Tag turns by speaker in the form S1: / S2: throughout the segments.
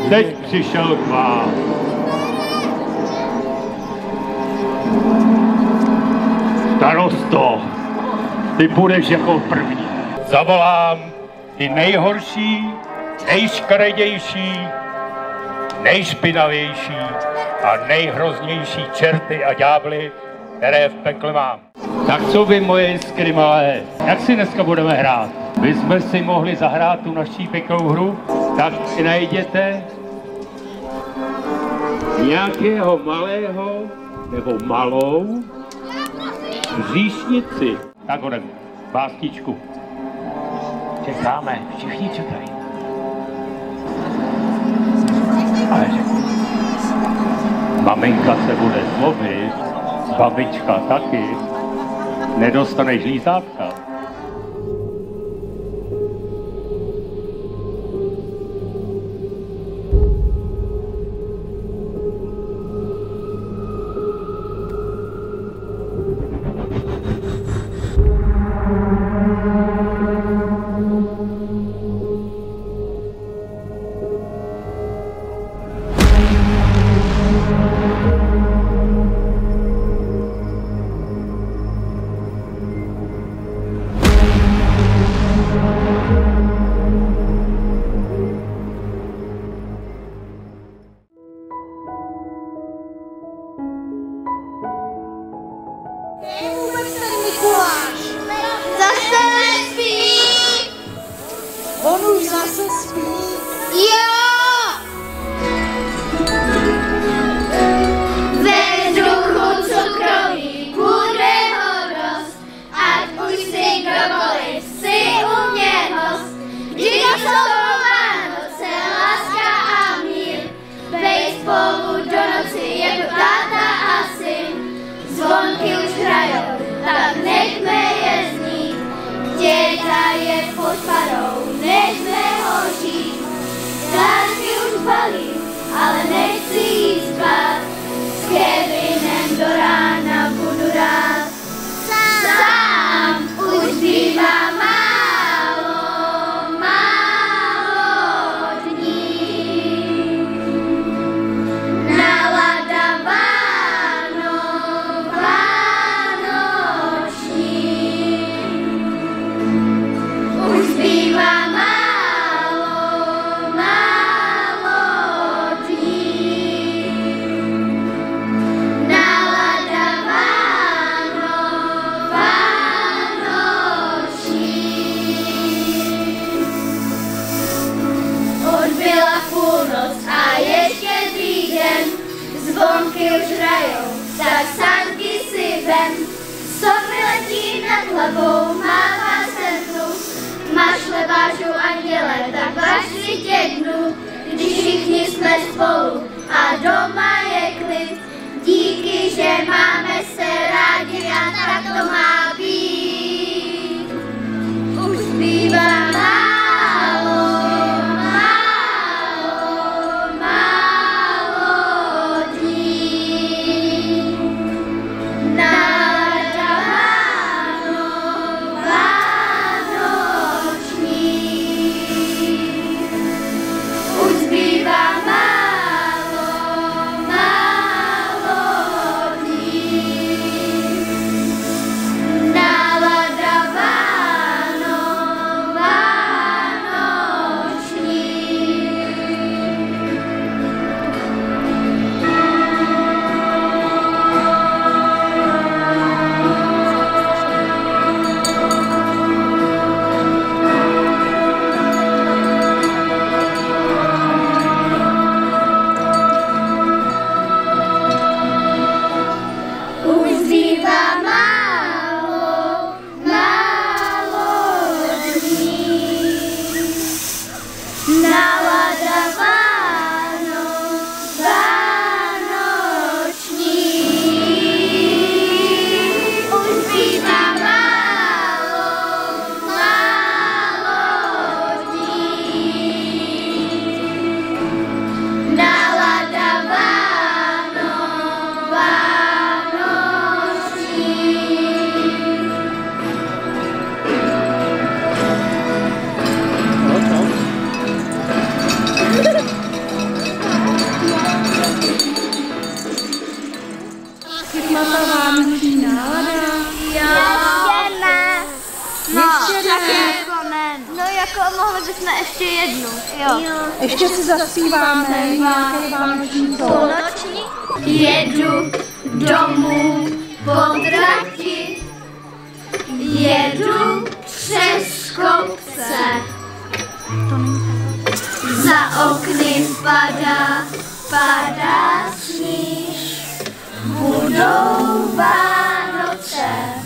S1: teď přišel k vám. Starosto, ty půjdeš jako první. Zavolám ty nejhorší, nejškaredější, nejšpinavější a nejhroznější čerty a ďábly, které v pekle mám. Tak co vy, moje jiskry malé, jak si dneska budeme hrát? My jsme si mohli zahrát tu naší pěknou hru, tak si najděte nějakého malého nebo malou říšnici. Tak hodem, bástičku. Čekáme, všichni čekají. Ale maminka se bude zlobit, babička taky, nedostaneš lízátka.
S2: On už zase spí.
S3: Jo! Ve vzduchu cukroví bude dost, ať už si kdokoliv si uměnost. Vždyť jsou Vánoce, láska a mír, bej spolu do noci jako táta a syn. Zvonky už hrajou, tak nechme je znít, děda je pod parou, nechme ho žít. Dárky už balí, ale nechci jít spát, s Kevinem do rána budu rád. Sám už zbývá málo, málo dní. Nálada vánoční. Už zbývá málo, málo dní. Nálada vánoční. Odbyla půlnoc a ještě druhý den, zvonky už hrajou, tak sanky si vem. Sopy letí nad hlavou, mává se hnus, máš levážu anděle, tak váš světě dnu, když všichni jsme spolu a doma je klid. Díky, že máme se rádi a tak to má být. Už zbývá málo, málo, málo dní. Nálada vánoční. Už zbývá málo, málo dní. jako mohli bychom ještě jednu. Jo.
S2: Ještě si zaspíváme nějaký vánoční to.
S3: Půlnoční. Jedu domů po trati, jedu přes kopce. Za okny padá sníh, budou Vánoce.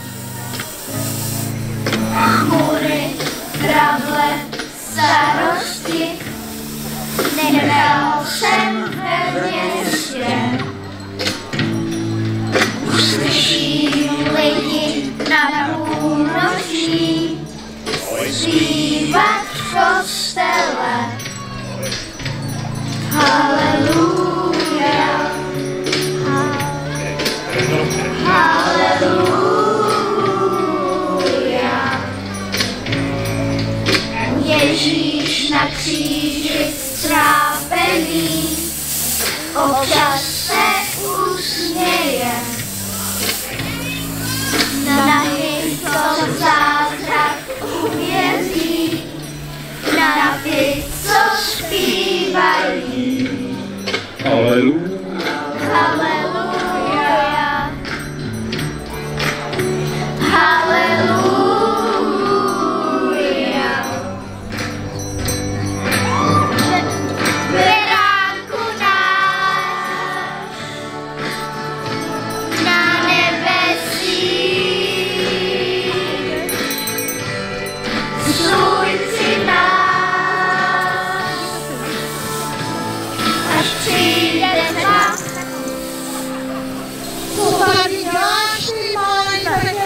S3: Chmury, trable, starosti, nechal jsem ve městě. Uslyším lidi na půlnoční zpívat v kostele. Haleluja, haleluja. Ježíš na kříži strápený občas se usměje. Na to zázrak uvěří, na ty, co zpívají.
S1: Haleluja.
S3: Haleluja. Haleluja. Beránku náš na nebesích, stůj si nás, až přijde tma.
S2: Co tady děláš, ty malé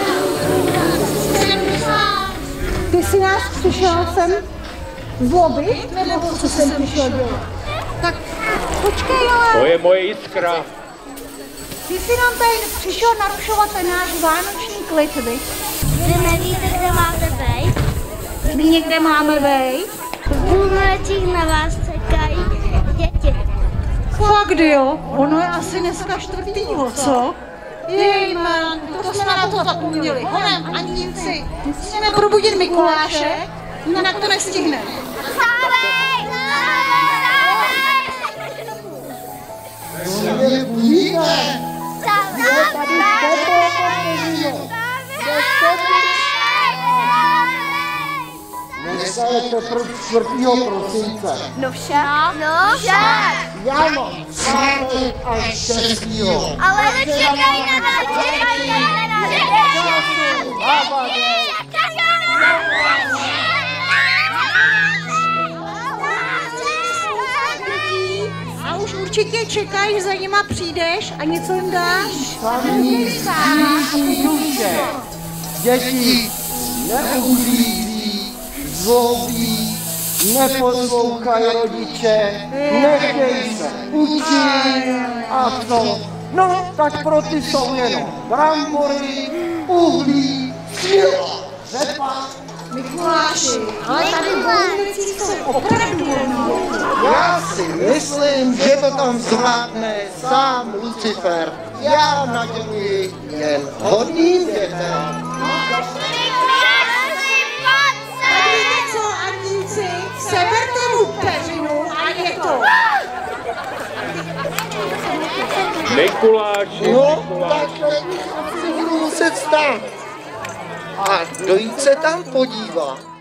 S2: Ty jsi nás přišel sem zlobit, nebo co jsem přišel dělat? Tak počkej, ale
S1: To je moje jiskra.
S2: ty jsi nám tady přišel narušovat ten náš vánoční klid, viď?
S3: Vy nevíte, kde máte bejt?
S2: My někde máme vejít.
S3: V Půlnočích na vás čekají děti.
S2: Fakt jo, ono je asi dneska 4. co? Jejman, to jsme na to zapomněli. Honem, Aníci, musíme probudit Mikuláše, jinak to nestihneme.
S3: Sávej!
S4: Dneska je teprve 4. prosince.
S3: No však. No však.
S4: Já mám svátek až 6.
S3: Ale čekaj na nás, čekaj na nás,
S2: A už určitě čekají, že za nima přijdeš a něco jim dáš.
S4: Sami sníží duše. Děti neuhlíží, zlobí, neposlouchají rodiče, nechtějí se učit a co? No, tak pro ty jsou jenom brambory, uhlí, síla, řepa.
S2: Mikuláši, ale tady v Bohumicích jsou opravdu hodní.
S4: Já si myslím, že to tam zvládne sám Lucifer. Já naděluji jen hodným dětem.
S2: Víte co, Aníci, seberte mu peřinu a je to.
S1: Mikuláši,
S4: No, tak si budu muset stát a dojít se tam podívat.